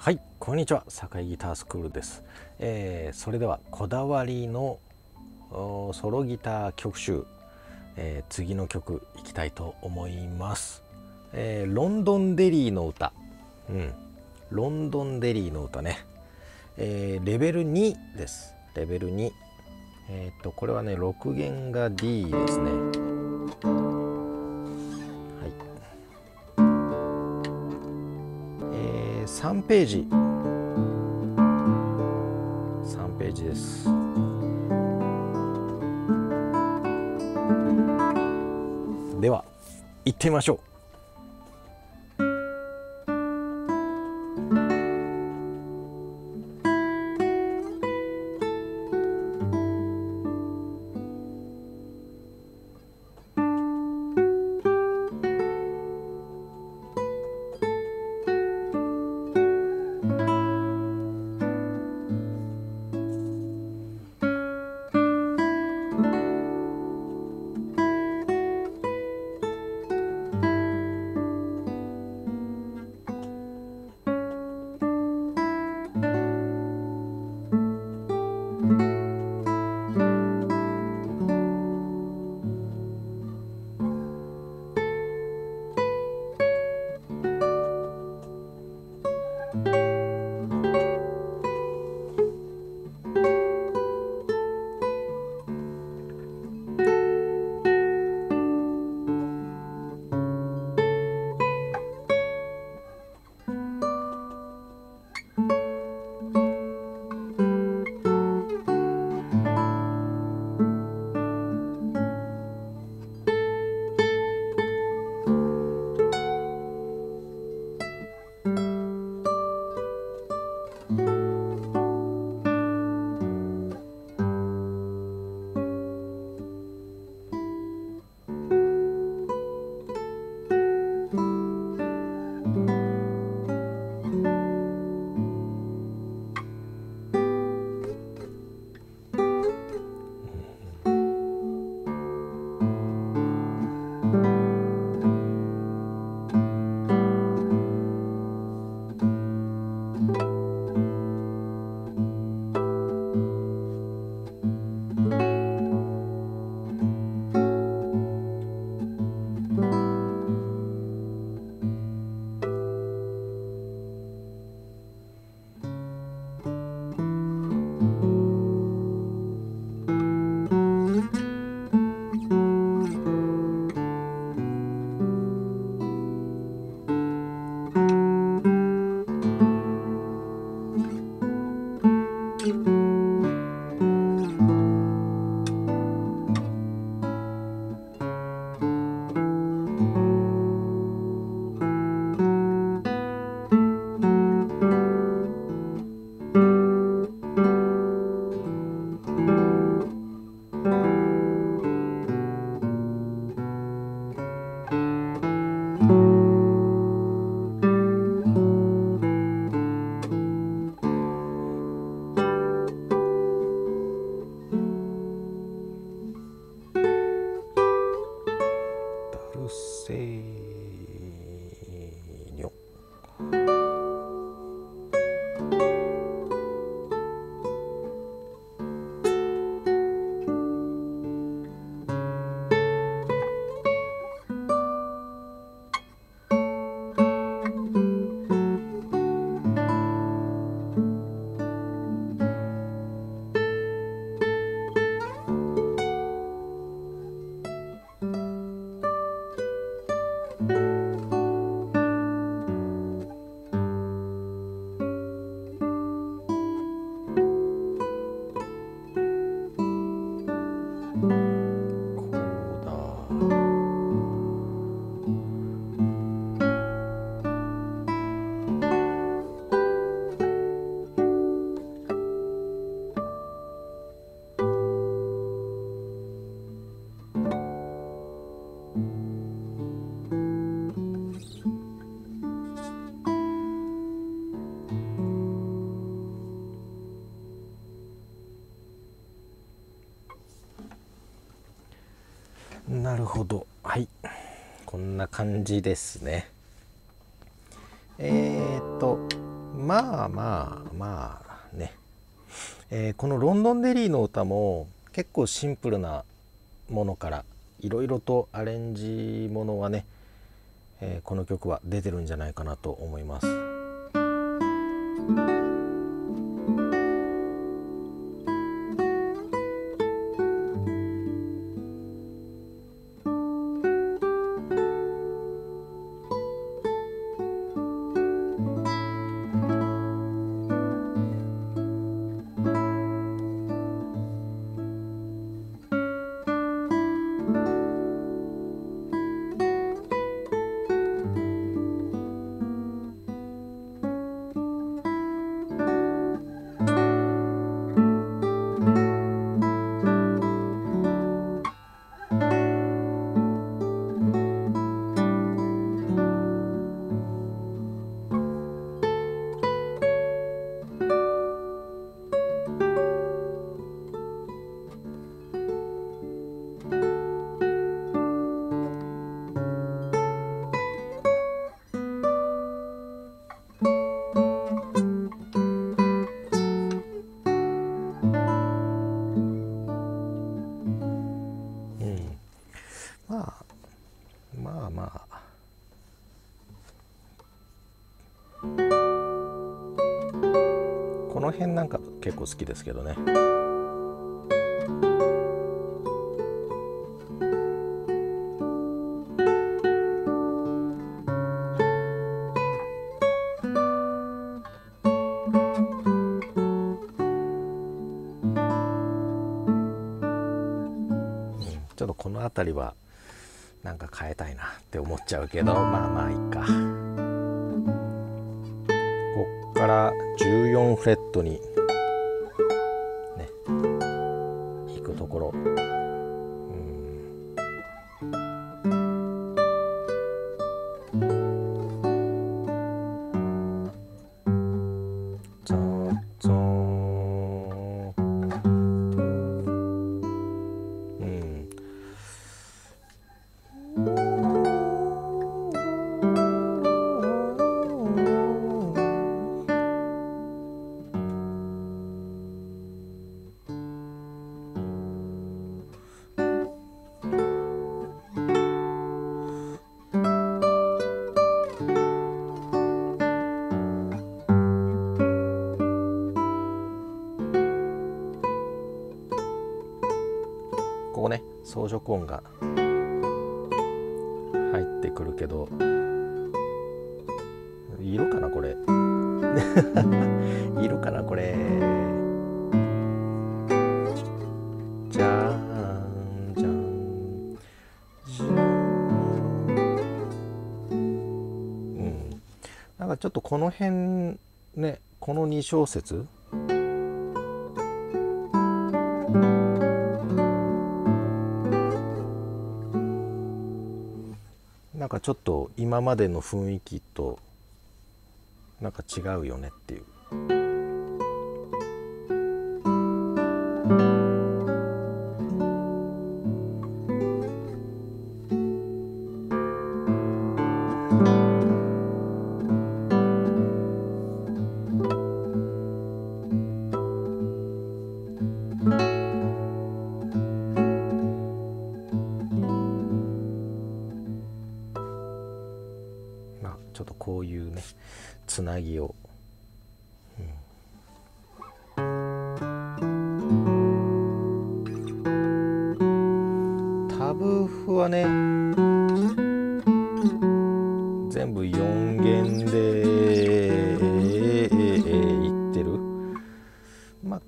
はい、こんにちは。堺ギタースクールです。それではこだわりのソロギター曲集、次の曲いきたいと思います。ロンドンデリーの歌、ロンドンデリーの歌ね、レベル2です。レベル2。これはね、6弦が D ですね。はい。3ページ。3ページです。では行ってみましょう。ダルセーニョ。なるほど。はい、こんな感じですね。 まあまあまあね、このロンドンデリーの歌も結構シンプルなものからいろいろとアレンジものはね、この曲は出てるんじゃないかなと思います。まあまあまあこの辺なんか結構好きですけどね。ちょっとこの辺りはなんか変えたいなって思っちゃうけど、まあまあいいか。こっから14フレットにね行くところ、ここね装飾音が入ってくるけど、いるかなこれいるかなこれ。じゃんじゃんじゃん、なんかちょっとこの辺ね、この2小節なんかちょっと今までの雰囲気となんか違うよねっていう。ちょっとこういうねつなぎを、タブ譜はね全部4弦でいってる。まあ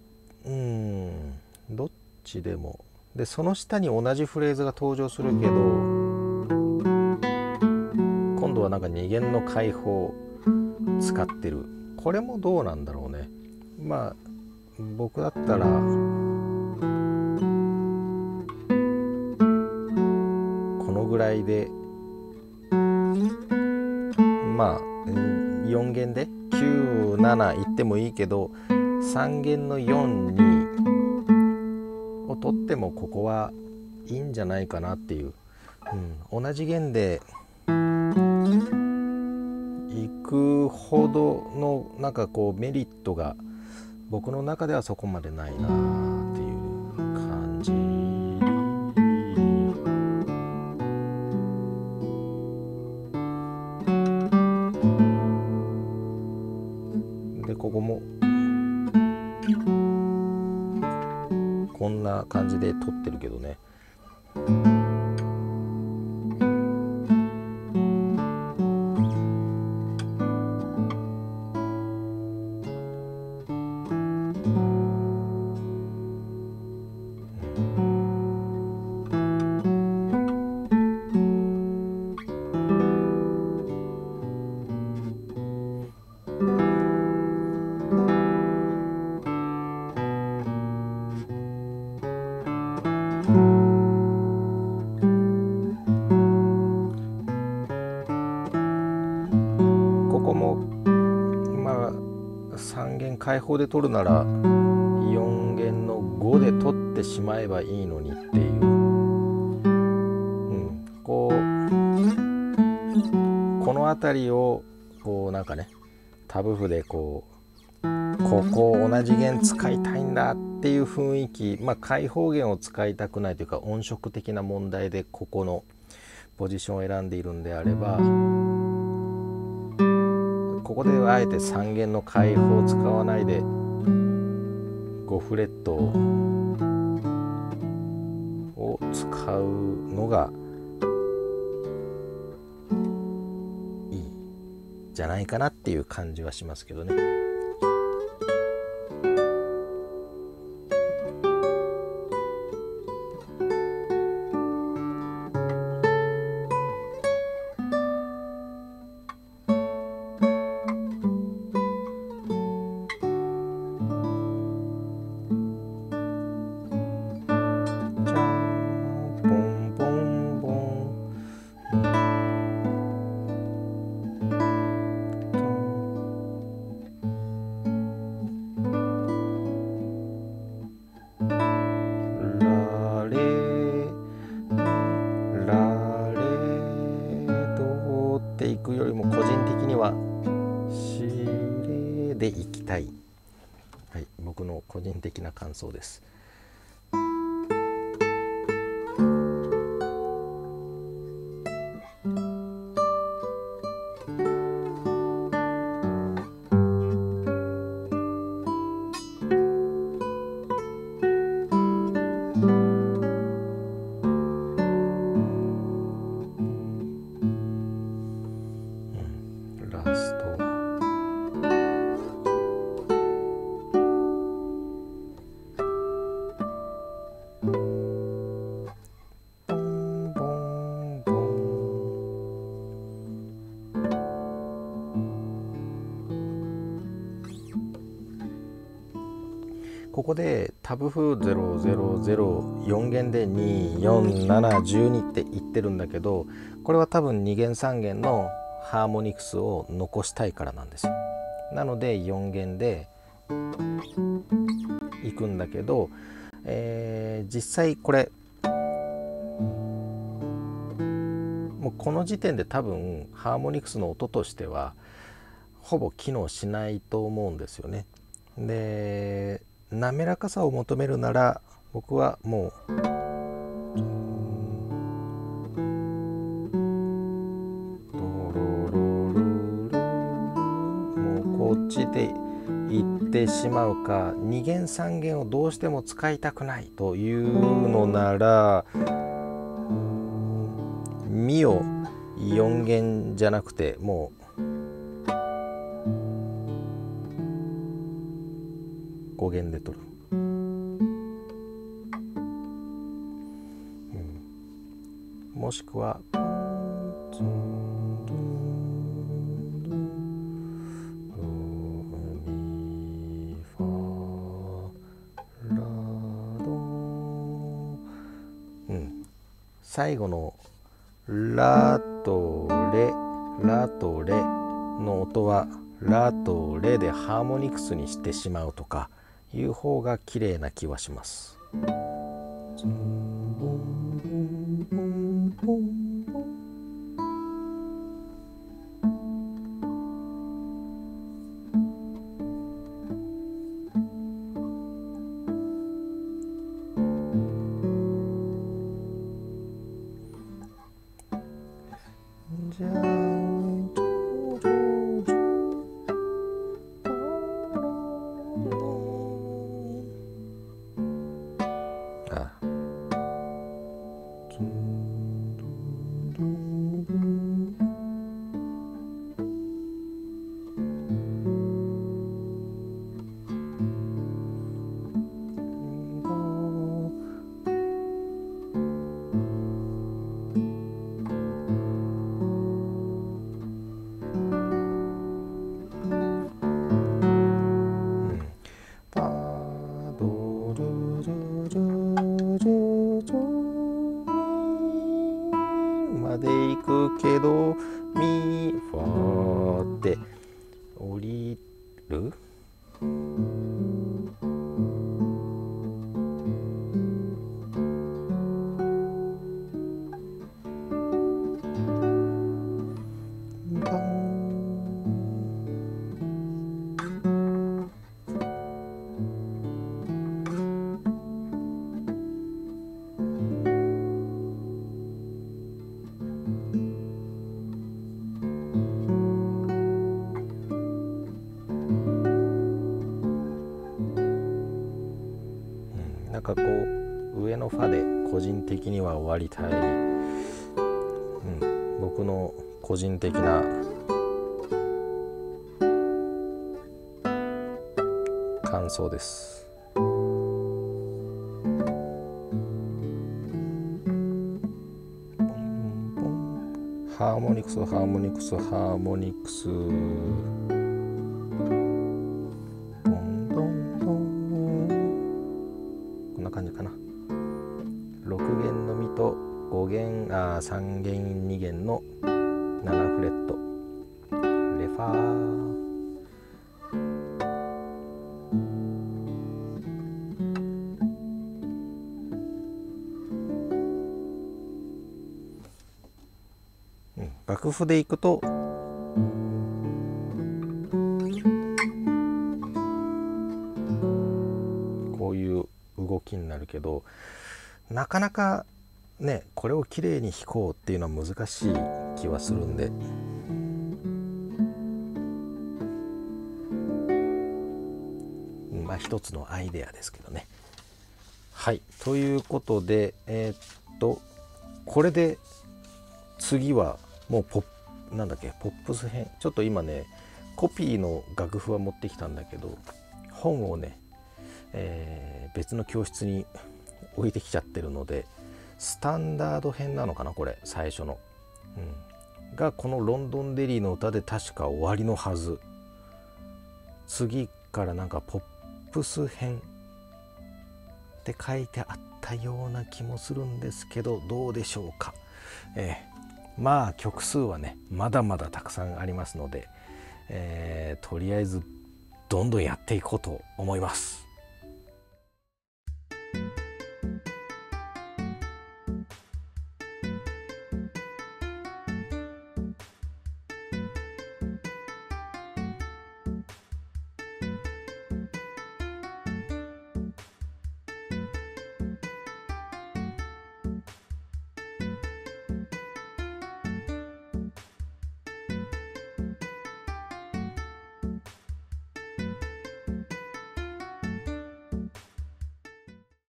どっちでもで、その下に同じフレーズが登場するけど、今度はなんか2弦の開放使ってる。これもどうなんだろうね。まあ僕だったらこのぐらいでまあ4弦で97いってもいいけど、3弦の4にを取ってもここはいいんじゃないかなっていう、同じ弦でいくほどのなんかこうメリットが僕の中ではそこまでないなっていう感じ。でここもこんな感じで撮ってるけどね。ここもまあ3弦開放で撮るなら4弦の5で撮ってしまえばいいのにっていう、この辺りをこうなんかねタブ譜でここ同じ弦使いたいんだっていう雰囲気、開放弦を使いたくないというか音色的な問題でここのポジションを選んでいるんであれば、ここであえて3弦の開放を使わないで5フレットを使うのがいいんじゃないかなっていう感じはしますけどね。いくよりも個人的にはシレでいきたい、はい、僕の個人的な感想です。ラストここでタブ譜0004弦で24712って言ってるんだけど、これは多分2弦3弦のハーモニクスを残したいからなんですよ。なので4弦でいくんだけど、実際これもうこの時点で多分ハーモニクスの音としてはほぼ機能しないと思うんですよね。で滑らかさを求めるなら僕はもうこっちで行ってしまうか、2弦3弦をどうしても使いたくないというのならミを4弦じゃなくてもう5弦で取る、もしくは最後のラとレの音はラとレでハーモニクスにしてしまうとかいう方が綺麗な気はします。 じゃんあまで行くけどミファって降りる。なんかこう上のファで個人的には終わりたい、僕の個人的な感想です。ハーモニクスハーモニクスハーモニクス感じかな。6弦のみと5弦3弦2弦の7フレットレファー、楽譜でいくとこういう動きになるけど、なかなかねこれをきれいに弾こうっていうのは難しい気はするんで、一つのアイデアですけどね。はい、ということでこれで次はもうポップス編。ちょっと今ねコピーの楽譜は持ってきたんだけど、本をね別の教室に置いてきちゃってるので、スタンダード編なのかなこれ最初の、がこのロンドンデリーの歌で確か終わりのはず。次からなんかポップス編って書いてあったような気もするんですけど、どうでしょうか。まあ曲数はねまだまだたくさんありますので、とりあえずどんどんやっていこうと思います。